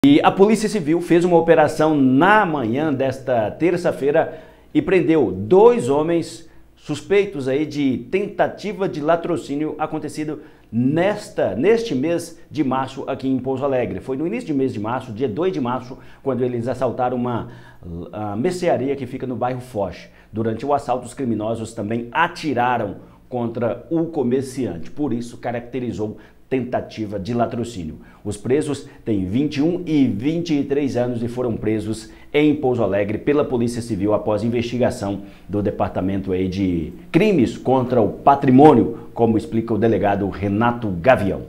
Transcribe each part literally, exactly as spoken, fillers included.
E a Polícia Civil fez uma operação na manhã desta terça-feira e prendeu dois homens suspeitos aí de tentativa de latrocínio acontecido nesta, neste mês de março aqui em Pouso Alegre. Foi no início de mês de março, dia dois de março, quando eles assaltaram uma a mercearia que fica no bairro Foch. Durante o assalto, os criminosos também atiraram contra o comerciante, por isso caracterizou tentativa de latrocínio. Os presos têm vinte e um e vinte e três anos e foram presos em Pouso Alegre pela Polícia Civil após investigação do Departamento aí de Crimes contra o Patrimônio, como explica o delegado Renato Gavião.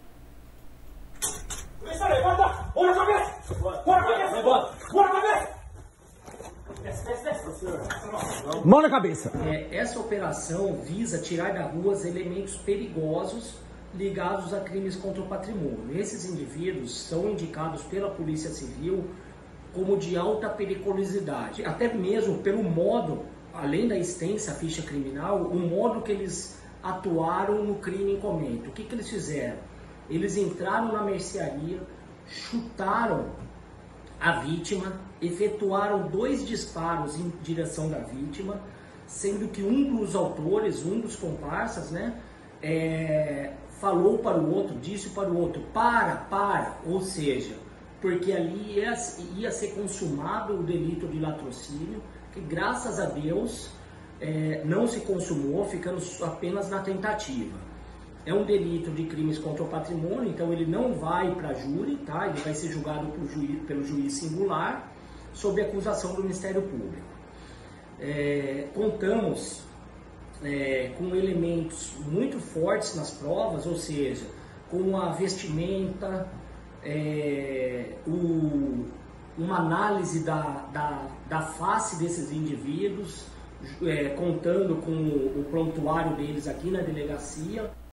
Mão na cabeça. É, essa operação visa tirar da rua os elementos perigosos ligados a crimes contra o patrimônio. Esses indivíduos são indicados pela Polícia Civil como de alta periculosidade, até mesmo pelo modo, além da extensa ficha criminal, o modo que eles atuaram no crime em comento. O que, que eles fizeram? Eles entraram na mercearia, chutaram a vítima, efetuaram dois disparos em direção da vítima, sendo que um dos autores, um dos comparsas, né, é, falou para o outro, disse para o outro, para, para, ou seja, porque ali ia, ia ser consumado o delito de latrocínio, que graças a Deus é, não se consumou, ficando apenas na tentativa. É um delito de crimes contra o patrimônio, então ele não vai para júri, tá? Ele vai ser julgado por juiz, pelo juiz singular, sob acusação do Ministério Público. É, contamos é, com elementos muito fortes nas provas, ou seja, com a vestimenta, é, o, uma análise da, da, da face desses indivíduos, é, contando com o prontuário deles aqui na delegacia.